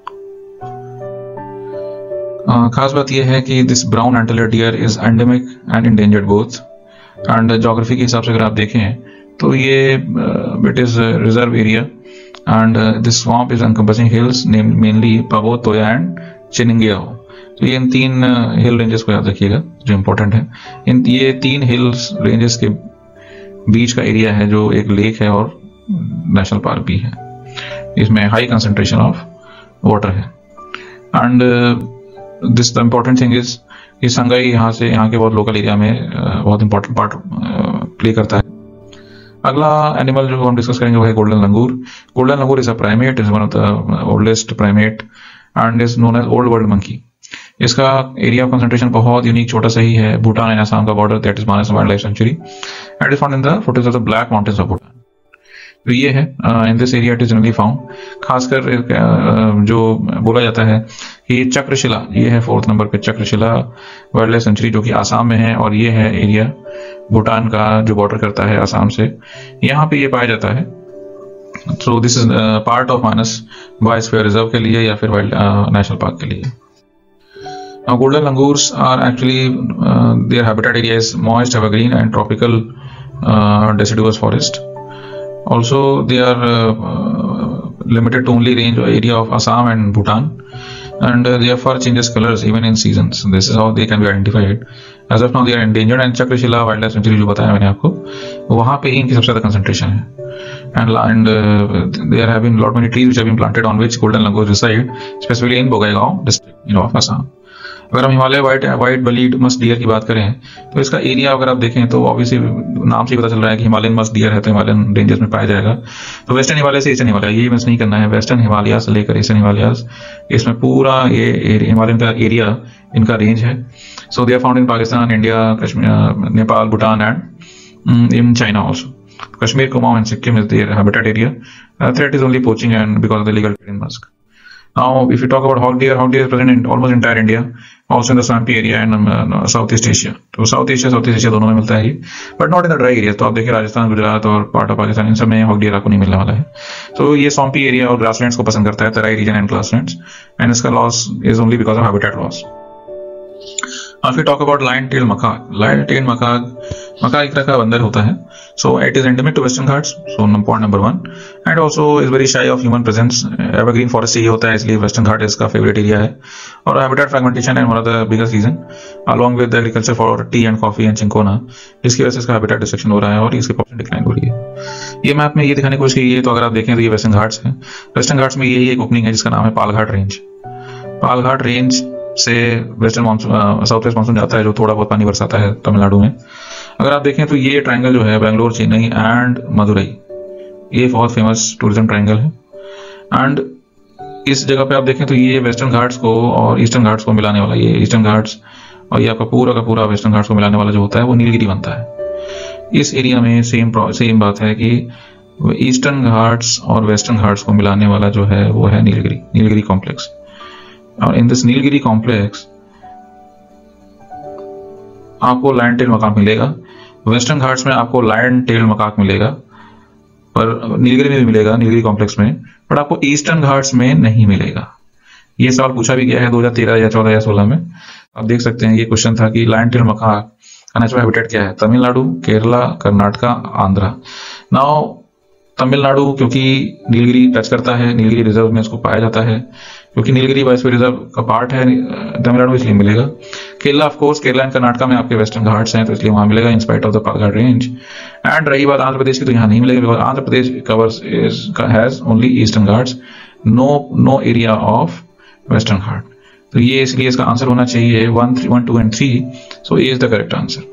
A: खास बात यह है कि this brown antlered deer is endemic and endangered both. And geography के हिसाब से अगर आप देखें तो ये it is reserve area and this swamp is encompassing hills mainly Pabot, Toya and चिनिंगियाओ। तो ये इन 3 हिल रेंजेस को याद रखिएगा जो इम्पोर्टेंट है। ये 3 हिल्स रेंजेस के बीच का एरिया है जो एक लेक है और नेशनल पार्क भी है। इसमें हाई कंसंट्रेशन ऑफ वाटर है। And this the important thing is कि संगाई यहाँ के बहुत लोकल एरिया में बहुत इंपॉर्टेंट पार्ट प्ले करता है। अगला एनिमल जो हम डिस्कस करेंगे वो है golden langur. Golden langur is a primate, is one of the oldest primate and is known as old world monkey. इसका एरिया ऑफ कंसंट्रेशन बहुत यूनिक छोटा सा ही है। भूटान एंड असम का border, that is Manas wild life sanctuary and is found in the footage of the black mountains of Bhutan. तो ये है in this area it is generally found. खासकर जो बोला जाता है कि चक्रशिला, ये है 4th नंबर पे चक्रशिला वाइल्ड लाइफ सेंचुरी जो कि आसाम में है, और ये है एरिया भूटान का जो बॉर्डर करता है आसाम से, यहाँ पे ये पाया जाता है। So this is part of Manas biosphere reserve के लिए या फिर वाइल्ड नेशनल पार्क के लिए। Now, golden langurs are actually their habitat area is moist evergreen and tropical deciduous forest. Also, they are limited to only range area of Assam and Bhutan, and their fur changes colors even in seasons. This is how they can be identified. As of now, they are endangered. And Chakrashila wild life sanctuary जो बताया मैंने आपको, वहाँ पे ही इनकी सबसे ज्यादा concentration है। And there have been lot many trees which have been planted on which golden langurs reside, specifically in Bogaigaon district of Assam. अगर हम Himalaya white bellied musk deer की बात करें तो इसका एरिया अगर आप देखें तो ऑब्वियसली नाम से ही पता चल रहा है कि हिमालयन मस्ट डियर है, तो हिमालयन रेंजेस में पाया जाएगा। तो वेस्टर्न हिमालय से ईस्टर्न हिमालय ये मिस नहीं करना है, वेस्टर्न हिमालय से लेकर ईस्टर्न हिमालय, इसमें पूरा ये हिमालयन का एरिया इनका रेंज है। So they are found in Pakistan, India, Kashmir, Nepal, Bhutan and in China also. Kashmir, Kumaon and Sikkim is their habitat area. Threat is only poaching and because of the illegal trade in musk. Now, if you talk about hog deer is present in almost entire India, also in the swampy area and Southeast Asia. तो South Asia दोनों में मिलता है, but not in the dry areas. तो आप देखिए राजस्थान, गुजरात और part of Pakistan, इन सब में हॉग डियर आपको नहीं मिलने वाला है। तो ये swampy एरिया और ग्रासलैंड्स को पसंद करता है, Terai region and grasslands, and इसका loss is only because of habitat loss. If we talk about lion-tailed macaque एक तरह का बंदर होता है। So it is endemic to Western Ghats, so point number 1, and also is very shy of human presence. Evergreen forest ये होता है, इसलिए Western Ghats इसका favorite area है। और habitat fragmentation है one of the biggest reason, along with the agriculture for tea and coffee and cinchona, जिसकी वजह से इसका habitat destruction हो रहा है और इसकी population decline हो रही है। ये मैप में ये दिखाने की कोशिश की है, तो अगर आप देखें तो ये Western Ghats है। Western Ghats में यही एक ओपनिंग है जिसका नाम है पालघाट रेंज। पालघाट रेंज से western monsoon, south west monsoon जाता है जो थोड़ा बहुत पानी बरसाता है तमिलनाडु में। अगर आप देखें तो ये ट्रायंगल जो है बेंगलोर, चेन्नई एंड मदुरई, ये बहुत फेमस टूरिज्म ट्रायंगल है। एंड इस जगह पे आप देखें तो ये वेस्टर्न घाट्स को और ईस्टर्न घाट्स को मिलाने वाला, ये ईस्टर्न घाट्स और ये आपका पूरा का पूरा वेस्टर्न घाट्स को मिलाने वाला जो होता है वो नीलगिरी बनता है। इस एरिया में सेम बात है कि ईस्टर्न घाट्स और वेस्टर्न घाट्स को मिलाने वाला जो है वो है नीलगिरी कॉम्प्लेक्स। और इन दिस नीलगिरी कॉम्प्लेक्स आपको लायन टेल मकाक मिलेगा। वेस्टर्न घाट्स में आपको लायन टेल मकाक मिलेगा, पर नीलगिरी में भी मिलेगा, नीलगिरी कॉम्प्लेक्स में, बट आपको ईस्टर्न घाट्स में नहीं मिलेगा। ये सवाल पूछा भी गया है 2013 या 14 या 16 में। आप देख सकते हैं ये क्वेश्चन था कि लायन टेल मकाक का नेचुरल हैबिटेट क्या है, तमिलनाडु, केरला, कर्नाटका, आंध्रा। नाउ तमिलनाडु क्योंकि नीलगिरी टच करता है, नीलगिरी रिजर्व में इसको पाया जाता है, क्योंकि नीलगिरी बायोस्फीयर रिजर्व का पार्ट है तमिलनाडु, इसलिए मिलेगा। Kerala of course, Kerala and Karnataka में आपके वेस्टर्न घाट्स हैं तो इसलिए वहां मिलेगा in spite of the Palghat range. And रही बात आंध्र प्रदेश की, तो यहाँ नहीं मिलेगा because Andhra Pradesh covers has only Eastern Ghats, no area of Western Ghat. तो ये इसलिए इसका आंसर होना चाहिए 1, 2 एंड 3। सो ये इज द करेक्ट आंसर।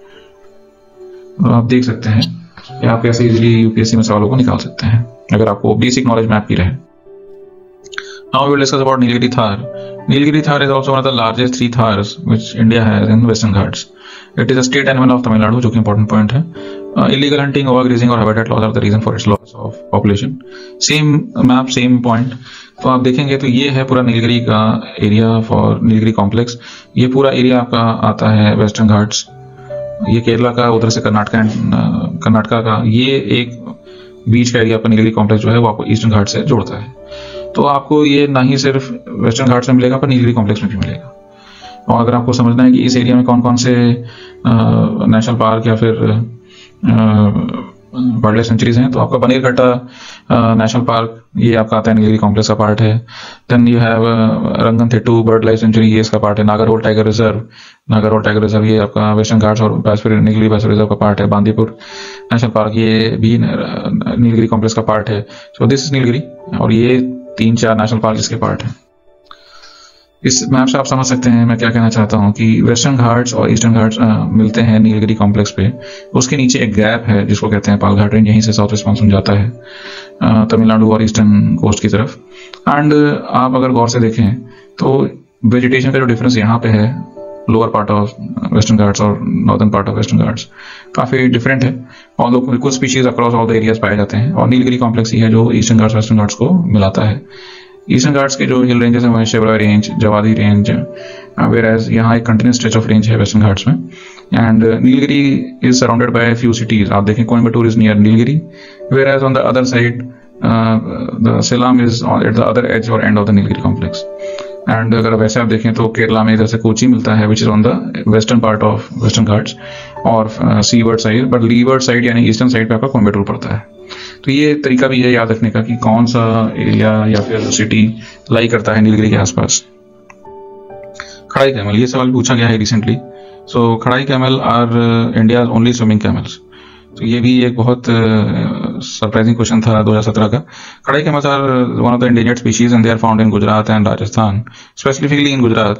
A: आप देख सकते हैं कि आप कैसे इजीली यूपीएससी में सवालों को निकाल सकते हैं अगर आपको बेसिक नॉलेज मैप की रहे। Now we will discuss about Nilgiri Thar. Nilgiri Thar is also one of the largest 3 Thars which India has in Western Ghats. It is a state animal of Tamil Nadu, जो कि important point है। Illegal hunting, overgrazing और habitat loss are the reason for its loss of population. Same map, same point. तो आप देखेंगे तो ये है पूरा नीलगिरी का एरिया फॉर नीलगिरी कॉम्प्लेक्स। ये पूरा एरिया आपका आता है वेस्टर्न घाट्स, ये केरला का, उधर से कर्नाटका का, ये एक बीच का एरिया पर नीलगिरी कॉम्प्लेक्स जो है वो आपको ईस्टर्न घाट से जोड़ता है। तो आपको ये ना ही सिर्फ वेस्टर्न घाट्स में मिलेगा पर नीलगिरी कॉम्प्लेक्स में भी मिलेगा। और अगर आपको समझना है कि इस एरिया में कौन कौन से नेशनल पार्क या फिर वाइल्ड लाइफ सेंचुरीज हैं, तो आपका बनेरघट्टा नेशनल पार्क ये आपका आता है, नीलगिरी कॉम्प्लेक्स का पार्ट है। Then you have Ranganathittu bird life sanctuary, ये इसका पार्ट है। नागरहोल टाइगर रिजर्व ये आपका वेस्टर्न घाट्स और नीलगिरी बायोस्फीयर रिजर्व का पार्ट है। बांदीपुर नेशनल पार्क ये भी नीलगिरी कॉम्प्लेक्स का पार्ट है। सो दिस इज नीलगिरी, और ये 3-4 नेशनल पार्क इसके पार्ट हैं। इस मैप से आप समझ सकते हैं मैं क्या कहना चाहता हूँ कि वेस्टर्न घाट्स और ईस्टर्न घाट्स मिलते हैं नीलगिरी कॉम्प्लेक्स पे। उसके नीचे एक गैप है जिसको कहते हैं पालघाट रेंज, यहीं से साउथ वेस्ट मानसून जाता है तमिलनाडु और ईस्टर्न कोस्ट की तरफ। एंड आप अगर गौर से देखें तो वेजिटेशन का जो डिफरेंस यहाँ पे है, lower part of Western Ghats और northern part of Western Ghats काफी डिफरेंट है। और कुछ species across all the areas पाए जाते हैं, और नीलगिरी कॉम्प्लेक्स ही है जो ईस्टर्न घाट्स वेस्टर्न घाट्स को मिलाता है। ईस्टर्न घाट्स के जो हिल रेंजेस हैं वो Shevaroy range, Javadi range, whereas यहाँ एक कंटिन्यूस स्ट्रेच ऑफ रेंज है वेस्टर्न घाट्स में। And Nilgiri is surrounded by few cities. आप देखें Coimbatore is near Nilgiri, whereas on the other side the Salem is at the other edge और end of the Nilgiri complex. And अगर वैसे आप देखें तो केरला में इधर से कोची मिलता है which is on the western part of Western Ghats और seaward side, but leeward side यानी ईस्टर्न साइड पे आपका कोयम्बटूर पड़ता है। तो ये तरीका भी है याद रखने का कि कौन सा एरिया या फिर सिटी लाई करता है नीलगिरी के आसपास। खड़ाई कैमल, ये सवाल पूछा गया है recently. So Kharai camel are India only swimming camels. तो ये भी एक बहुत सरप्राइजिंग क्वेश्चन था 2017 का। Kharai camels are one of the endangered species and they are found in Gujarat and Rajasthan, specifically in Gujarat.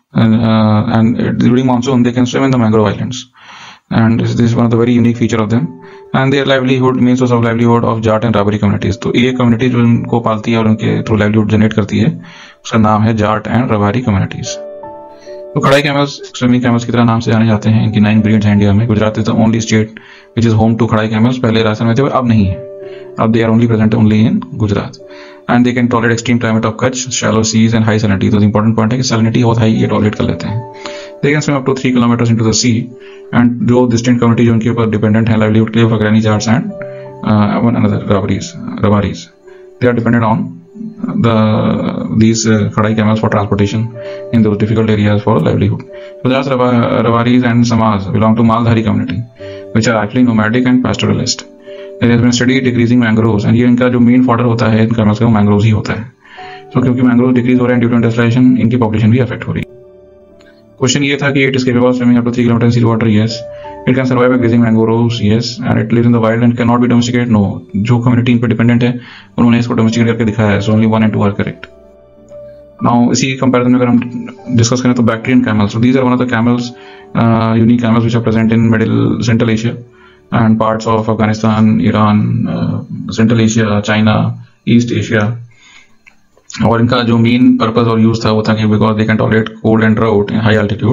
A: And during monsoon they can swim in the mangrove islands, and this is one of the very unique feature of them, and their livelihood means source of livelihood of Jat and रावरी communities। तो ये community जो उनको पालती है और उनके through livelihood generate करती है उसका नाम है जाट एंड रवारी कम्युनिटीज। तो खड़ाई कैमल्स स्विमिंग कैमल्स की तरह नाम से जाने जाते हैं। इनकी 9 ब्रीड्स हैं इंडिया में। Gujarat is the only state which is home to Kharai camels. पहले राजस्थान में थे, अब नहीं है, अब they are only present only in Gujarat. And they can tolerate extreme climate of Kutch, shallow seas and high salinity. तो इंपॉर्टेंट पॉइंट है कि सैलिनिटी बहुत हाई ये टॉलरेट कर लेते हैं। They can swim up to 3 kilometers into the sea, and जो distant community जो उनके ऊपर डिपेंडेंट है लाइवलीहुड के लिए, Wagrani Jats and one another Rawaris, they are dependent on these khadai camels for transportation in those difficult areas for livelihood. So Jats, Rawaris and Samaj belong to Maldhari community, which are actually nomadic and pastoralist. There has been steady decreasing mangroves, and ये इनका जो main fodder होता है इन camels का वो mangroves ही होता है। So क्योंकि मैंग्रोव डिक्रीज हो रहे हैं ड्यू टू इंडस्ट्रियलाइजेशन, इनकी पॉपुलेशन भी अफेक्ट हो रही है। क्वेश्चन ये था कि it is capable of swimming up to 3 kilometre in sea water, yes. It can survive by grazing mangroves, yes. And it lives in the wild and can not be domesticated, no. जो community इन पर dependent है उन्होंने इसको domesticate करके दिखाया है। So only 1 and 2 are correct. Now इसी कंपैरिजन में अगर हम डिस्कस करें तो Bactrian camels, so these are one of the camels, unique camels which are present in middle Central Asia and parts of Afghanistan, Iran, Central Asia, China, East Asia। और इनका जो main purpose और use था वो था कि because they can tolerate cold and drought in high altitudes,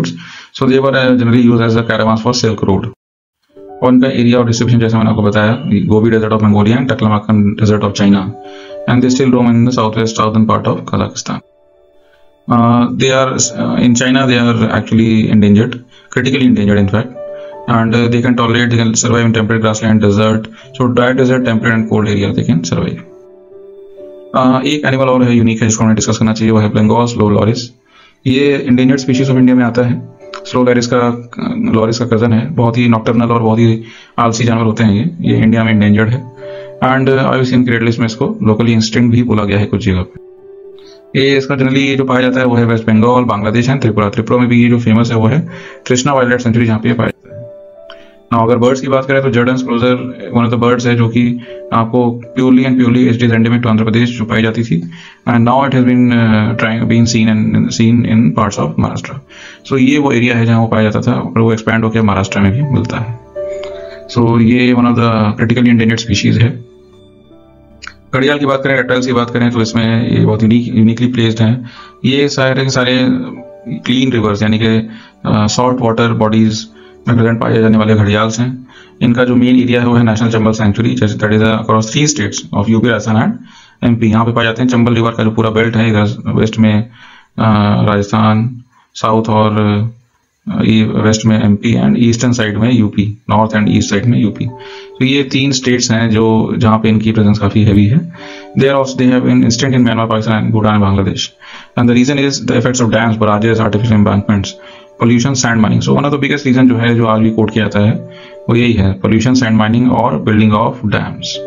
A: so they were generally use as a caravans for silk road. और इनका एरिया और डिस्ट्रीब्यूशन जैसे मैंने आपको बताया, Gobi desert of Mongolia and Taklamakan desert of China, and they still roam in the south west southern part of Kazakhstan. They are in China. They are actually endangered, critically endangered, in fact, and they can tolerate. They can survive in temperate grassland, desert. So dry desert, temperate and cold area they can survive. एक animal और है unique है जिसको हमें discuss करना चाहिए, वो है बेंगोल स्लो लॉरिस। ये इंडेंजर्ड स्पीशीज ऑफ इंडिया में आता है। स्लो लॉरिस का कजन है। बहुत ही नॉक्टर्नल और बहुत ही आलसी जानवर होते हैं ये इंडिया में इंडेंजर्ड है। एंड आईयूसीएन ग्रेड लिस्ट में इसको लोकली इंस्टिंक्ट भी बोला गया है कुछ जगह पे। ये इसका जनरली जो पाया जाता है वो है वेस्ट बंगाल, बांग्लादेश एंड त्रिपुरा। त्रिपुरा में भी ये जो फेमस है वो है तृष्णा वाइल्ड लाइफ सेंचुरी, जहाँ पे पाया जाता है। ना अगर बर्ड्स की बात करें तो Jerdon courser one of the birds है जो कि आपको purely as endemic to Andhra Pradesh जो पाई जाती थी, and now it has been seen in parts of Maharashtra. So ये वो एरिया है जहाँ वो पाया जाता था और वो एक्सपैंड होकर महाराष्ट्र में भी मिलता है। सो ये one of the critically endangered species है। घड़ियाल की बात करें, रेप्टाइल्स की बात करें तो इसमें ये बहुत यूनिकली प्लेस्ड हैं। ये सारे के सारे क्लीन रिवर्स यानी कि सॉल्ट वाटर बॉडीज में प्रेजेंट पाए जाने वाले घड़ियाल्स हैं। इनका जो मेन एरिया है वो है नेशनल चंबल सेंचुरी, जैसे that is across 3 states of UP, Rajasthan and MP. यहाँ पे पाए जाते हैं। चंबल रिवर का जो पूरा बेल्ट है, इधर वेस्ट में राजस्थान, साउथ और वेस्ट में एमपी एंड ईस्टर्न साइड में UP, north and east side में यूपी। तो ये 3 स्टेट्स हैं जो जहाँ पे इनकी प्रेजेंस काफी हैवी है। They have been instant in Myanmar, Pakistan, Bhutan and Bangladesh, and the reason is the effects of dams, barrages, artificial embankments, pollution, sand mining. So one of the biggest reason जो है जो आज भी कोट किया जाता है वो यही है, पोल्यूशन, सैंड माइनिंग और बिल्डिंग ऑफ डैम्स।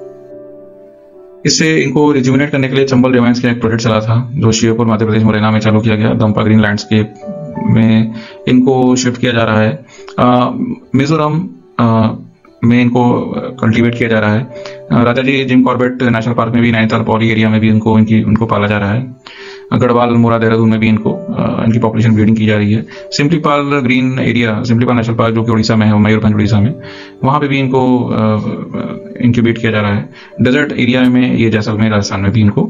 A: इससे इनको रिज्यूमिनेट करने के लिए चंबल रिवाइंस का एक प्रोजेक्ट चला था जो शिवपुर मध्य प्रदेश मुरैना में चालू किया गया। दंपा ग्रीन लैंडस्केप में इनको शिफ्ट किया जा रहा है। मिजोरम में इनको कल्टीवेट किया जा रहा है। Raja ji Jim Corbett national park में भी, नैनीताल पौड़ी एरिया में भी उनको पाला जा रहा है। गढ़वाल, मुरा, देहरादून में भी इनकी पॉपुलेशन ब्रीडिंग की जा रही है। Similipal green area, Similipal national park जो कि उड़ीसा में है, मयूरभंज उड़ीसा में, वहाँ पे भी इनको इंक्यूबेट किया जा रहा है। डेजर्ट एरिया में ये जैसलमेर राजस्थान में भी इनको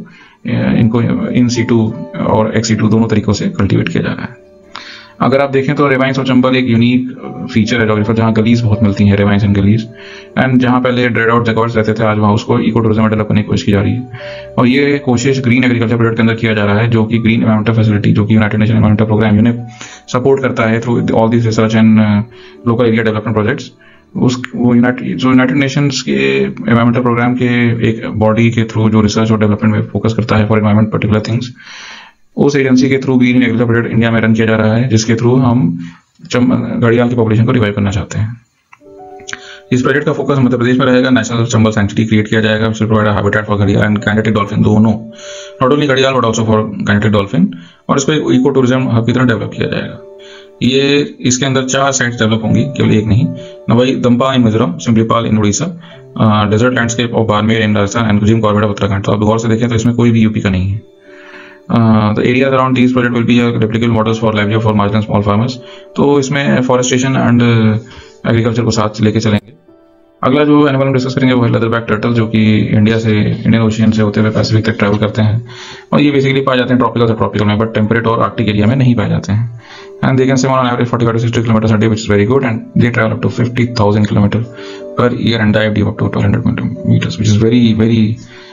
A: इन सीटू और एक्स सीटू दोनों तरीकों से कल्टीवेट किया जा रहा है। अगर आप देखें तो रिवाइंस और चंबल एक यूनिक फीचर है जोग्राफी, जहाँ गलीज बहुत मिलती हैं, रिवाइंस एंड गलीज, एंड जहाँ पहले ड्रेड आउट जगवर्स रहते थे आज वहाँ उसको इको टूरिज्म में डेवलप करने की कोशिश की जा रही है। और ये कोशिश ग्रीन एग्रीकल्चर प्रोजेक्ट के अंदर किया जा रहा है, जो कि ग्रीन एनवायरमेंटल फैसिलिटी जो कि United Nation environmental programme UNEP support करता है through all this research and local area development projects. United Nations के एनवायरमेंटल प्रोग्राम के एक बॉडी के थ्रू जो रिसर्च और डेवलपमेंट में फोकस करता है फॉर एनवायरमेंट पर्टिकुलर थिंग्स, उस एजेंसी के through green agriculture project India में रन किया जा रहा है, जिसके थ्रू हम घड़ियाल की पॉपुलेशन को रिवाइव करना चाहते हैं। इस प्रोजेक्ट का फोकस मध्य प्रदेश में रहेगा। नेशनल चंबल सेंचुरी क्रिएट किया जाएगा, which will provide a habitat for घड़ियाल एंड काइनेटिक डॉल्फिन, दोनों, नॉट ओनली घड़ियाल but also for Gangetic dolphin, और इसको एक इको टूरिज्म हब की तरह डेवलप किया जाएगा। ये इसके अंदर 4 साइट्स डेवलप होंगी, केवल एक नहीं। नवाई Dampa in Mizoram, Similipal in Orissa, desert landscape of Barmer in Rajasthan and Jim Corbett of Uttarakhand. तो आप गौर से देखें तो इसमें कोई भी यूपी का नहीं है। The areas around these projects will be replicable models for livelihood for marginal small farmers। तो इसमें फॉरेस्टेशन एंड एग्रीकल्चर को साथ लेके चलेंगे। अगला जो एनिमल हम डिस्कस करेंगे वो है लेदरबैक टर्टल, जो कि इंडियन ओशियन से होते हुए पैसिफिक तक ट्रैवल करते हैं, और ये बेसिकली पाए जाते हैं ट्रॉपिकल से ट्रॉपिकल में, बट टेम्परेट और आर्कटिक एरिया में नहीं पाए जाते हैं। And they can swim on average 45 to 60 kilometers a day, which is very good, and they travel up to 50,000 kilometers per year and dive deep up to 1200 meters, which is very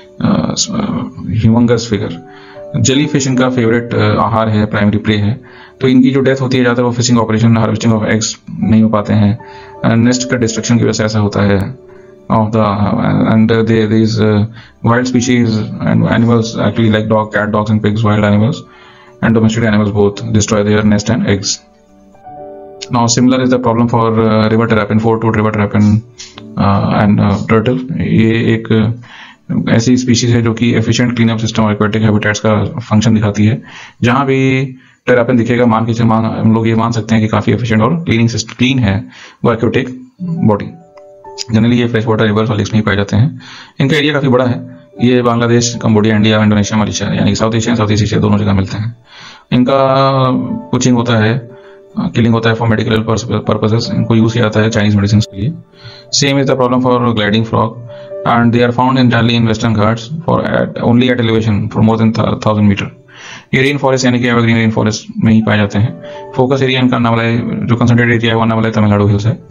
A: humongous figure। Jellyfish इनका favourite आहार है, primary pray है। तो इनकी जो death होती है ज्यादातर वो fishing operation, harvesting of eggs नहीं हो पाते हैं, नेस्ट का डिस्ट्रक्शन की वजह से ऐसा होता है of the and this wild species and animals actually like dog, cat, dogs and pigs, wild animals and domestic animals both destroy their nest and eggs. Now similar is the problem for river terrapin, 4-toed river terrapin and turtle. ये एक ऐसी species है जो कि efficient clean up system और aquatic habitats का function दिखाती है। जहां भी टेरापिन दिखेगा हम लोग ये मान सकते हैं कि काफी एफिशिएंट और क्लीन है वो एक्वेटिक बॉडी। जनरली ये फ्रेश वाटर रिवर्स और लेक्स में पाए जाते हैं। इनका एरिया काफी बड़ा है। ये Bangladesh, Cambodia, India, Indonesia, Malaysia यानी south Asia, south east Asia दोनों जगह मिलते हैं। इनका कुचिंग होता है, किलिंग होता है फॉर मेडिकल पर्पसेस। इनको यूज किया जाता है चाइनीज मेडिसिन के लिए। Same is the problem for gliding frog, and they are found entirely in western ghats only at elevation for more than 1000 meters। ये रेन फॉरेस्ट यानी कि एवरग्रीन रेन फॉरेस्ट में ही पाए जाते हैं। फोकस एरिया इनका अन्नामलाई, जो कंसंट्रेटेड एरिया है वो अन्नामलाई तमिलनाडु हिल्स है।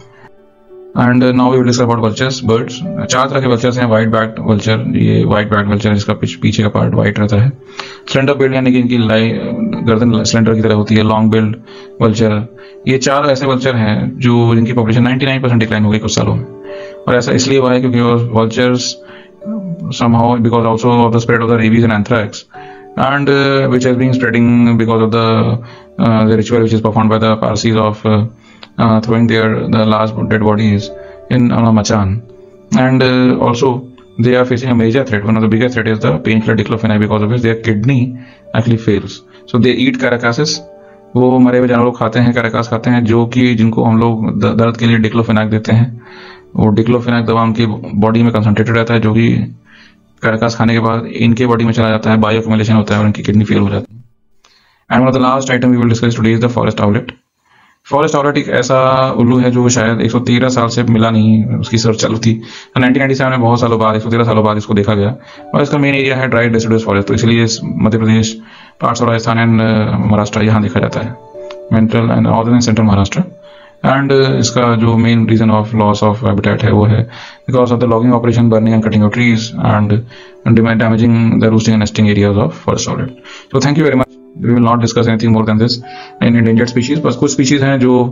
A: And now we will discuss about vultures, birds. 4 तरह के वल्चर्स हैं। व्हाइट बैक्ड वल्चर, ये व्हाइट बैक्ड वल्चर जिसका पीछे का पार्ट व्हाइट रहता है। स्लेंडर बिल्ड यानी कि इनकी गर्दन स्लेंडर की तरह होती है। लॉन्ग बिल्ड वल्चर, ये 4 ऐसे वल्चर हैं जो जिनकी पॉपुलेशन 99% डिक्लाइन हो गई कुछ सालों में। और ऐसा इसलिए हुआ है क्योंकि vultures somehow because also of the spread of the rabies and anthrax, and which has been spreading because of the ritual which is performed by the Parsis of throwing the last dead bodies in Machan. And also they are facing a major threat. One of the biggest threat is the painkiller diclofenac, because of which their kidney actually fails. So they eat carcasses. वो मरे हुए जानवरों को खाते हैं, कैराकास खाते हैं, जो कि जिनको हम लोग दर्द के लिए डिक्लोफेनाक देते हैं। वो डिक्लोफेनाक दवा उनकी बॉडी में कंसंट्रेटेड रहता है, जो कि कैराकास खाने के बाद इनके बॉडी में चला जाता है, बायो एक्यूमुलेशन होता है और इनकी किडनी फेल हो जाती है। And one of the last item we will discuss today is the forest owlet. Forest owlet एक ऐसा उल्लू है जो शायद 113 साल से मिला नहीं, उसकी सर्च चालू थी। 1997 में बहुत सालों बाद, 113 सालों बाद इसको देखा गया। और इसका मेन एरिया है ड्राई डेसिडुअस फॉरेस्ट, तो इसलिए Madhya Pradesh, parts of Rajasthan and Maharashtra यहाँ देखा जाता है, mental and northern and central Maharashtra. And इसका जो main reason of loss of habitat है वो है because of the logging operation, burning and cutting of trees and damaging the roosting and nesting areas of forest owlet. So thank you very much. We will not discuss anything more than this in endangered species. बस कुछ species हैं जो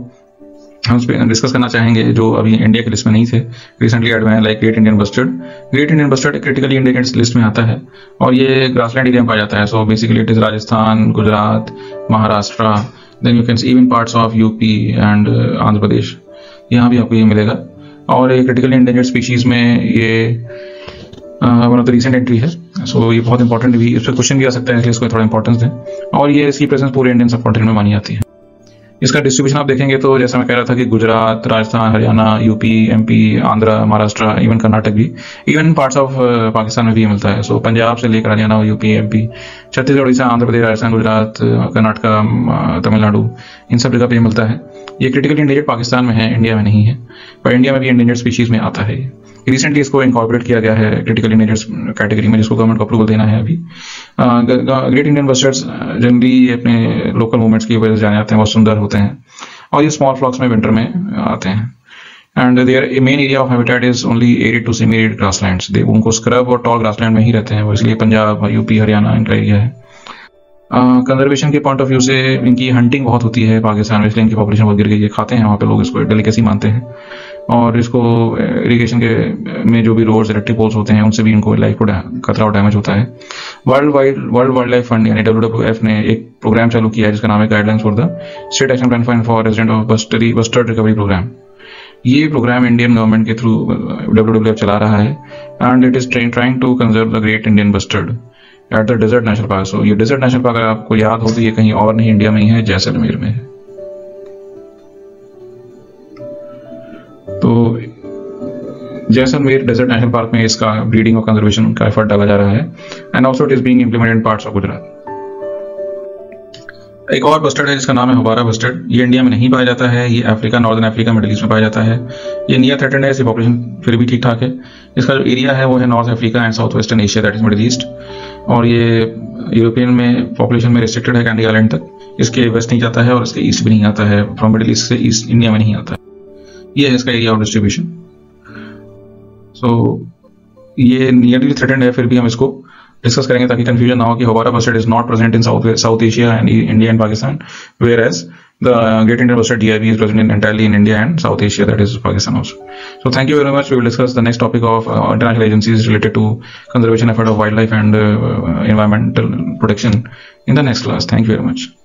A: हम discuss करना चाहेंगे जो अभी India की लिस्ट में नहीं थे, रिसेंटली ऐड हुए हैं, like great Indian bustard. Great Indian bustard एक क्रिटिकली इंडेंजर्ड लिस्ट में आता है और ये ग्रासलैंड एरिया में पाया जाता है। So basically it is Rajasthan, Gujarat, Maharashtra, then you can see even parts of UP and Andhra Pradesh, यहाँ भी आपको ये मिलेगा। और ये क्रिटिकली इंडेंजर्ड स्पीशीज में ये one of the recent entry है। सो ये बहुत इंपॉर्टेंट भी, इस पर क्वेश्चन भी आ सकता है, इसलिए इसको थोड़ा इंपॉर्टेंस दें। और ये इसकी प्रेजेंस पूरे इंडियन सब कॉन्टिनेंट में मानी जाती है। इसका डिस्ट्रीब्यूशन आप देखेंगे तो जैसा मैं कह रहा था कि Gujarat, Rajasthan, Haryana, UP, MP, Andhra, Maharashtra, even Karnataka भी, इवन पार्ट्स ऑफ पाकिस्तान में भी मिलता है। सो पंजाब से लेकर हरियाणा, यूपी, एमपी, छत्तीसगढ़, उड़ीसा, आंध्र प्रदेश, राजस्थान, गुजरात, कर्नाटक, तमिलनाडु, इन सब जगह पे मिलता है। ये क्रिटिकली इंडेंजर्ड पाकिस्तान में है, इंडिया में नहीं है, पर इंडिया में भी इंडेंजर्ड स्पीशीज में आता है। रिसेंटली इसको इनकॉर्पोरेट किया गया है क्रिटिकल इंडेंजर्ड कैटेगरी में, जिसको गवर्नमेंट को अप्रूवल देना है अभी। ग्रेट इंडियन बस्टर्ड्स जनरली अपने लोकल मूवमेंट्स की वजह से जाने जाते हैं, बहुत सुंदर होते हैं और ये स्मॉल फ्लॉक्स में विंटर में आते हैं। And their main area of habitat is only arid to semi arid grasslands. They उनको स्क्रब और टॉल ग्रासलैंड में ही रहते हैं वो, इसलिए पंजाब, यूपी, हरियाणा इनका एरिया है। कंजर्वेशन के पॉइंट ऑफ व्यू से इनकी हंटिंग बहुत होती है पाकिस्तान में, इसलिए इनकी पॉपुलेशन बहुत गिर गई है। खाते हैं वहाँ पे लोग, इसको डेलिकेसी मानते हैं। और इसको इरिगेशन के में जो भी रोड्स, इलेक्ट्रिक पोल्स होते हैं, उनसे भी इनको लाइफ को खतरा और डैमेज होता है। वर्ल्ड वाइल्ड लाइफ फंड यानी WWF ने एक प्रोग्राम चालू किया है जिसका नाम है guidelines for the state action plan for resident of bustard recovery programme. ये प्रोग्राम इंडियन गवर्नमेंट के थ्रू WWF चला रहा है and it is trying to conserve the great Indian bustard at the desert national park. So ये desert national park अगर आपको याद हो तो ये कहीं और नहीं, इंडिया में ही है, जैसलमेर में है। तो जैसलमेर डेजर्ट नेशनल पार्क में इसका ब्रीडिंग और कंजर्वेशन का एफर्ट डाला जा रहा है and also it is being implemented in parts of Gujarat. एक और बस्टर्ड है जिसका नाम है होबारा बस्टर्ड। ये इंडिया में नहीं पाया जाता है, ये Africa, northern Africa, middle east में पाया जाता है। ये नियर थ्रेटेंड है, इसकी पॉपुलेशन फिर भी ठीक ठाक है। इसका जो एरिया है वो है north Africa and south western Asia, that is middle east. और ये यूरोपियन में पॉपुलेशन में रिस्ट्रिक्टेड है कैंडी आइलैंड तक। इसके वेस्ट नहीं जाता है और इसके ईस्ट भी नहीं आता है, फ्रॉम मिडिल ईस्ट से ईस्ट इंडिया में नहीं आता है। ये है इसका एरिया ऑफ डिस्ट्रीब्यूशन। सो ये नियरली थ्रेटेंड है, फिर भी हम इसको डिस्कस करेंगे ताकि कंफ्यूजन ना हो कि houbara bustard is not present in south Asia and India and Pakistan, whereas the Great Indian Bustard DIB is present entirely in India and South Asia, that is Pakistan also. So thank you very much. We will discuss the next topic of international agencies related to conservation effort of wildlife and environmental protection in the next class. Thank you very much.